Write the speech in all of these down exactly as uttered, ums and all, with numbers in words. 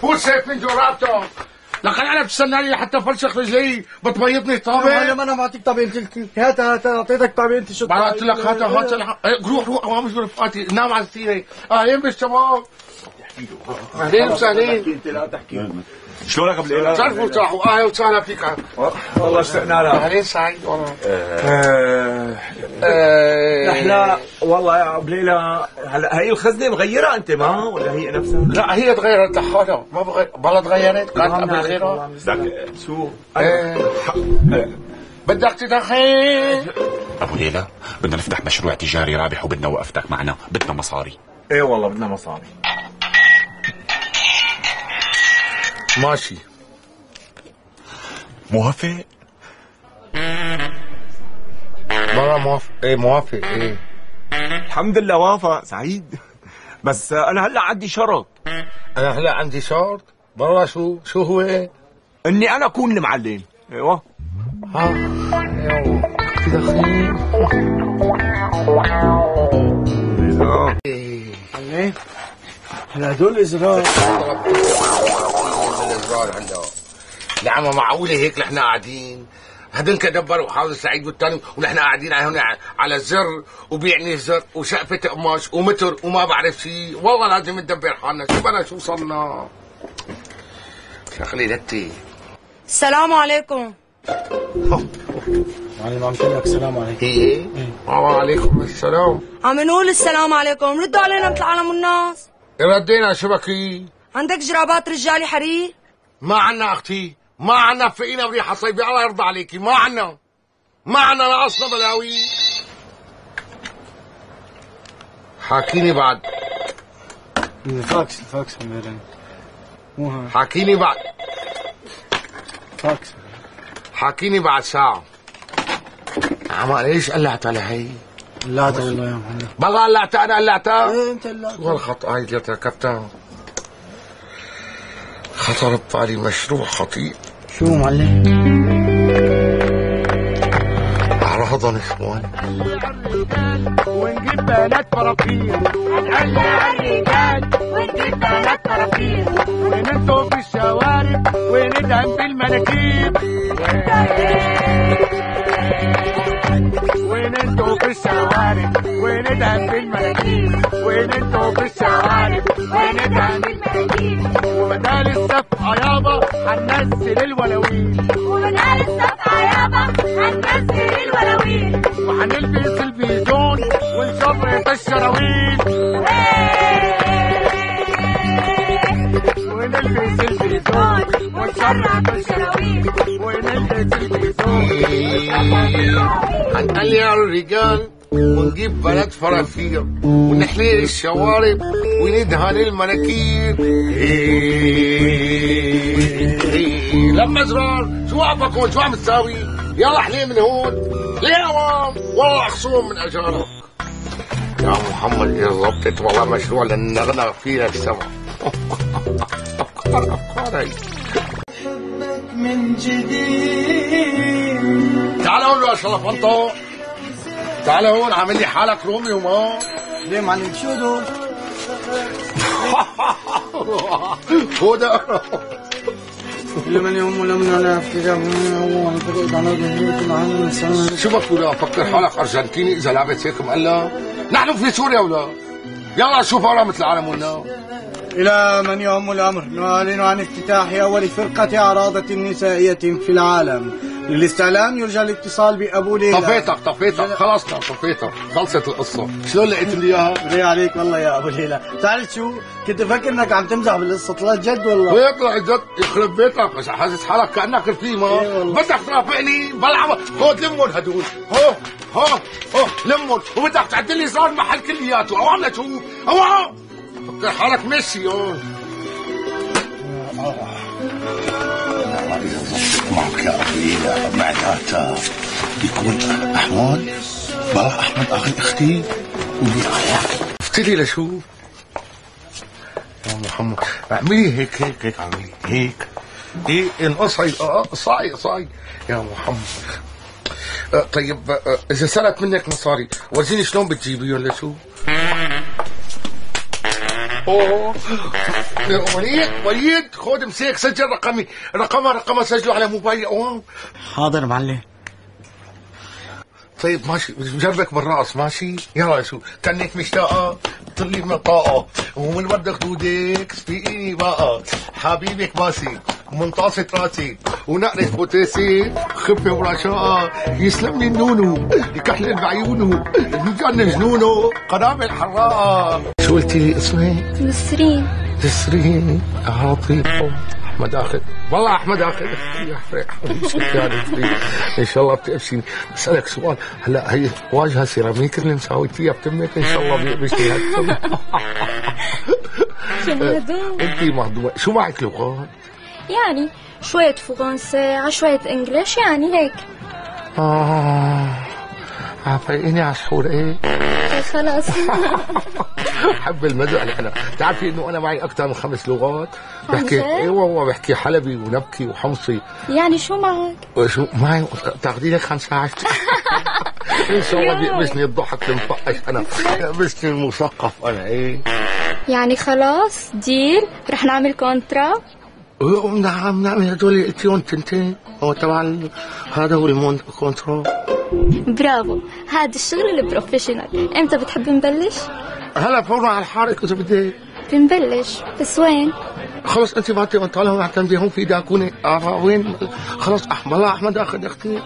هو شايف من جرابته. لكن انا بستناني حتى فرشخ رجلي بتبيضني طابه. معلم انا بعطيك طابه، انت هات هات اعطيتك طابه انت شو بعد قلت لك هات هات روح روح روح مش رفقاتي نام على السيره. اهلين بالشباب. اهلين وسهلين. انت لا تحكي. شلونك ابو ليلى؟ تعرفوا تروحوا اهلا وسهلا فيك. والله اشتقنا لك. اهلين سعيد والله. نحن والله يا ابو ليلى هلا هي الخزنه مغيره انت ما ولا هي نفسها؟ لا هي تغيرت لحالها ما بغير بلا تغيرت كانت قبل غيرها. بدك شو؟ بدك تدخل ابو ليلى بدنا نفتح مشروع تجاري رابح وبدنا وقفتك معنا، بدنا مصاري. ايه والله بدنا مصاري. ماشي موافق؟ مرة موافق. ايه موافق. ايه الحمد لله وافق سعيد. بس انا هلا عندي شرط. انا هلا عندي شرط. مرة شو شو هو؟ اني انا اكون المعلم. ايوه ها يلا تدخين. ايه هلا هدول الازرار الازرار هلا لعمة معقولة هيك نحن قاعدين هدول كدبر وحافظ سعيد والتاني ونحن قاعدين هون على الزر وبيعني الزر وشقفة قماش ومتر وما بعرف شيء. والله لازم ندبر حالنا. شو بنا شو صرنا شغلي لتي. السلام عليكم. معلم عم تقول لك السلام عليكم. ايه وعليكم السلام. عم نقول السلام عليكم، ردوا علينا مثل عالم والناس. ردينا شبكي. عندك جرابات رجالي حرير؟ ما عنا اختي، ما عنا فقينا بريحة صيفي. الله يرضى عليكي ما عنا ما عنا ناقصنا بلاوي. حاكيني بعد. الفاكس الفاكس عم مو ها. حاكيني بعد. فاكس حاكيني بعد ساعة. عمال ليش قلعت على هي؟ قلعتها والله يا معلم. بالله قلعتها انا قلعتها؟ ايه انت قلعتها. شو هالخط هاي اللي ركبتها؟ خطر ببالي مشروع خطير. شو معلم؟ اعراضا اخوان. ونجيب بنات فرافير. هنقلع الرجال ونجيب بنات فرافير. وننطق في الشوارع وندهن في المناكير. وننطق في الشوارع وندهن في المناكير. وننطق في الشوارع وندهن في المناكير. وبدال الصفحة يابا هننزل الولاويل. وبدال الصفحة يابا هننزل الولاويل. وهنلبس البيجون ونشرط الشراويل. ونلبس البيجون ونشرط الشراويل. ونلبس البيجون هنقلع الرجال ونجيب بنات فرافير ونحلي الشوارب وندهن المناكير. لما زرار شو وقفك هون؟ شو عم تساوي؟ يلا حلي من هون. ليه هون؟ والله خصوم من اجارك يا محمد. يا ظبطت والله مشروع لنغنى فينا السما. افكار افكار هي. حبك من جديد. تعال هون يا شلفنطو. تعال هون عامل لي حالك رومي وما. ليه معلم شو دول؟ هو ده لمن يوم ولمن انا افتكر هو فرقت على وجهي. شو بتقول؟ افكر حالك ارجنتيني اذا لعبت هيك مقلة؟ نحن في سوريا ولا؟ يلا شوف ورا مثل العالم ولا؟ إلى من يهم الأمر نعلن عن افتتاح أول فرقة عراضة نسائية في العالم. للاستعلام يرجى الاتصال بأبو ليلى. طفيتك طفيتك خلصنا طفيتك خلصت القصة. شلون لقيت لي إياها؟ بري عليك والله يا أبو ليلى. تعرف شو؟ كنت أفكر إنك عم تمزح بالقصة طلعت جد والله. ويطلع جد يخرب بيتك. بس حاسس حالك كأنك رفيمة. بدك ترافقني بلعب. خذ لمون هدول. هو هو هو لمون وبدك تعدل لي صار محل كلياته. أو عم شو؟ أو فكر حالك ميسي هون. معك يا أخي معناتها يكون أحمد بلا أحمد أخي أختي ولي أخيك. افتري لشو؟ يا محمد اعملي هيك هيك هيك اعملي هيك. ايه انقصي قصعي قصعي يا محمد. اه طيب اه اذا سرقت منك مصاري ورجيني شلون بتجيبيهم لشو؟ اوه وليد وليد خذ مسيك سجل رقمي رقمها رقمها سجله على موبايلي. اوه حاضر معلم. طيب ماشي بجربك بالراس ماشي. يلا شو كانك مشتاقه طلي من الطاقه ومن ورد خدودك سبقيني بقى حبيبك باسي ومن طاسه راسي ونقرة بوتاسي خفه ورشاقه يسلم لي النونو يكحلن بعيونه يجن جنونه قنابل حراقه. شو قلتي لي اسمك؟ نسرين. نسرين عاطفه. احمد اخذ والله احمد اخذ يا حريق ان شاء الله بتقفشيني. بسالك سؤال هلا هي واجهه سيراميك اللي مساويتيها بتمك ان شاء الله بيقفشني هالتم. شو مهضوم؟ انت مهضومه. شو معك لغات؟ يعني شوية فرنسي على شوية انجليش يعني هيك. اه عفايقيني على الشعور ايه؟ خلاص. حب المزق انا. بتعرفي انه انا معي اكثر من خمس لغات بحكي. ايه والله بحكي حلبي ونبكي وحمصي. يعني شو معك؟ شو معي تاخذي لك خمسة عشر. ان شاء الله بيقبسني الضحك المفقش انا بيقبسني المثقف انا. ايه يعني خلاص ديل رح نعمل كونترا. نعم نعم هدول قلتيهم تنتين هو تبع هذا هو الموند كونترول. برافو هذا الشغل البروفيشنال. امتى بتحب نبلش؟ هلا فورا على الحارق اذا بدك بنبلش بس وين؟ خلص انت بعتي بنطالهم معتمدين هون في داكونه. اه وين خلص احمد الله احمد اخذ اختي.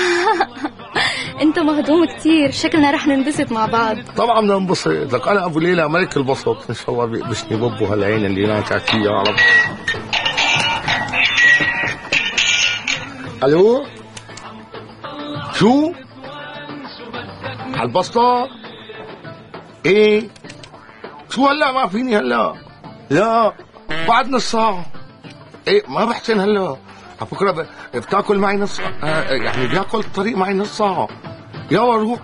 انت مهضوم كتير شكلنا رح ننبسط مع بعض. طبعا بدنا ننبسط لك انا ابو ليلى ملك البسط ان شاء الله بيقبشني ببو هالعين اللي ناتعت فيها يا رب. الو شو على البسطة؟ ايه شو هلا ما فيني هلا. لا بعد نص ساعة. ايه ما بحسن هلا على فكرة ب... بتاكل معي نص ساعة. آه يعني بياكل الطريق معي نص ساعة. يلا روح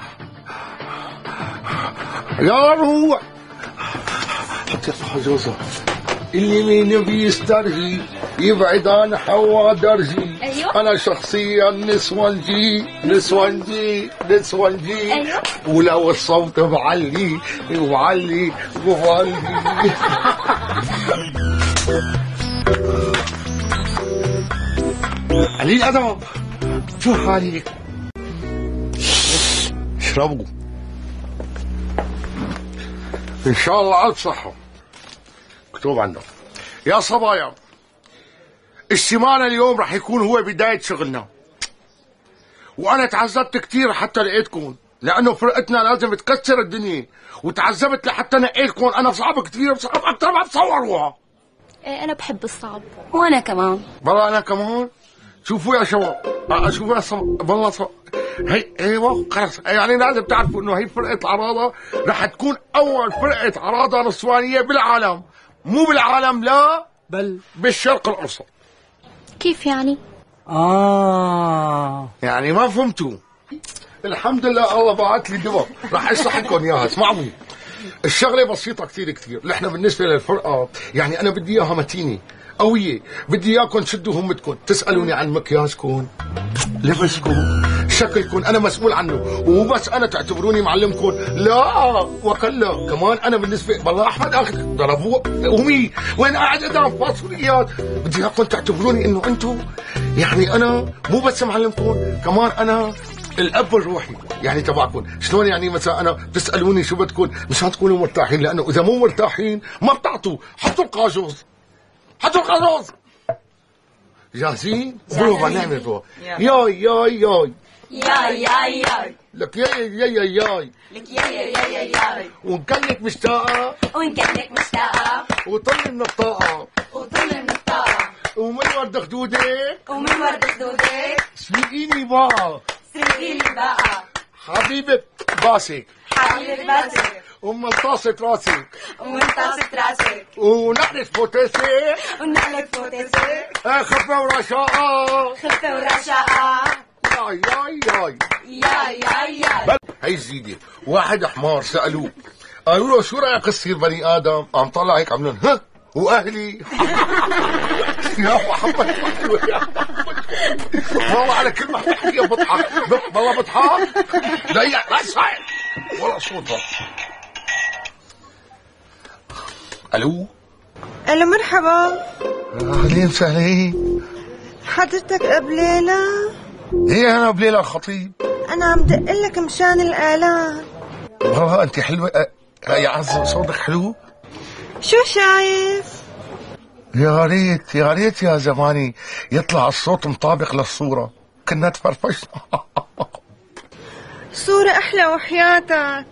يلا روح. حطي حجوزة اللي مين بيسترجي يبعد عن حوا درجي. أيوة. انا شخصيا نسوانجي نسوانجي نسوانجي. أيوة. ولو الصوت بعلي وعلي وعلي. قليل ادب. شو حالك؟ اشربوا ان شاء الله الف صحة. مكتوب عندك يا صبايا اجتماعنا اليوم رح يكون هو بداية شغلنا. وانا تعذبت كثير حتى لقيتكم لانه فرقتنا لازم تكسر الدنيا وتعذبت لحتى نقيتكم. انا صعب كثير صعب اكثر ما بتصوروها. ايه انا بحب الصعب. وانا كمان. والله انا كمان. شوفوا يا شباب شوفوا يا صبايا والله صبايا. هي ايوه خلص يعني لازم تعرفوا انه هي فرقة العراضة رح تكون اول فرقة عراضة نسوانية بالعالم. مو بالعالم لا بل بالشرق الاوسط. كيف يعني؟ آه يعني ما فهمتوا. الحمد لله الله بعت لي دواء راح اشرح لكم اياها. اسمعوا الشغله بسيطه كثير كثير. نحن بالنسبه للفرقه يعني انا بدي اياها متينه قويه. بدي اياكم تشدوا همتكم تسالوني عن مكياجكم لبسكم شكلكم انا مسؤول عنه. ومو بس انا تعتبروني معلمكم لا وكلا كمان انا بالنسبه والله احمد اخذ ضربوه امي وين قاعد قدام فاصوليات. بدي اياكم تعتبروني انه انتم يعني انا مو بس معلمكم كمان انا الاب الروحي يعني تبعكم. شلون يعني مثلا انا بتسالوني شو بدكم مشان تكونوا مرتاحين لانه اذا مو مرتاحين ما بتعطوا. حطوا القاجوز حطوا القاجوز. جاهزين؟ بروفا نعمل بروفا. ياي ياي ياي ياي ياي ياي لك ياي ياي ياي ياي لك ياي ياي ياي ياي وان كانك مشتاقه وان كانك مشتاقة وطلي من الطاقه وطل من الطاقة ومن ورد خدودك ومن ورد خدودك سبقيني بقى سرقيلي بقى حبيبة باسك حبيبة باسك ومن طاسة راسك ومن طاسة راسك ونقلة بوتاسي ونقلك فوتسك خفة ورشاقة خفة ورشاقة ياي ياي ياي ياي ياي ياي. بل هي جديدة. واحد حمار سألوه قالوا له شو رأيك تصير بني آدم؟ قام طلع هيك عملون ها وأهلي. يا محمد والله على كلمة بحكيها بضحك والله بضحك. لا لا صحيح ولا صوتها. الو الو مرحبا. اهلين وسهلين. حضرتك ابو ليلى؟ هي انا ابو ليلى الخطيب. انا عم دقلك مشان الاعلان. والله انت حلوه. أه يا عز صوتك حلو. شو شايف؟ يا ريت يا ريت يا زماني يطلع الصوت مطابق للصوره، كنا تفرفشنا. صورة احلى وحياتك.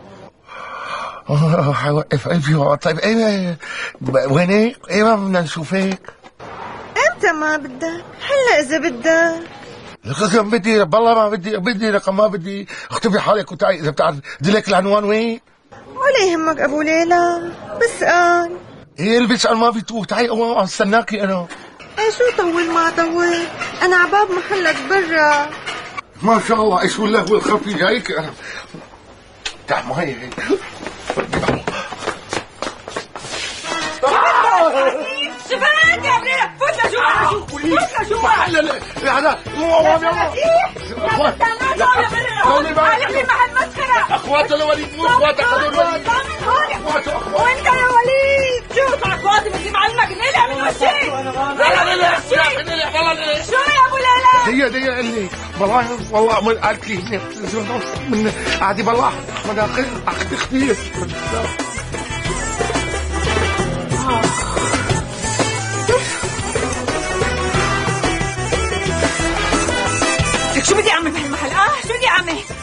اه حوقف قلبي. طيب ايه وينك؟ ايه ما بدنا نشوفك؟ امتى ما بدك؟ هلا اذا بدك. رقم بدي والله ما بدي بدي رقم ما بدي. اختبي حالك وتعي اذا بتعرف. دلك العنوان وين؟ ولا يهمك ابو ليلى، بسأل. ايه اللي بسأل ما بيتوه. تعي عم استناكي انا. ايه شو طول ما طول، انا عباب محلك برا. ما شاء الله ايش واللهو الخفي جايك انا. تعال معي هيك. شفت يا بليلة؟ فوت لجوا شو فوت لجوا. لا لا هذا مو امام يلا. هون على في محل مسخرة. اخواته الوليد مو اخواته خذوا الوليد. وانت يا وليد شو اخواتي بدي معلمك نلع من وشي. لا لا لا نلع والله. شو يا ابو ليلى؟ دقيقة دقيقة اللي والله والله من قالت لي من عادي بالله احمد اخي اختي اختي. شو بدي اعمل بهالمحل؟ اه شو بدي اعمل؟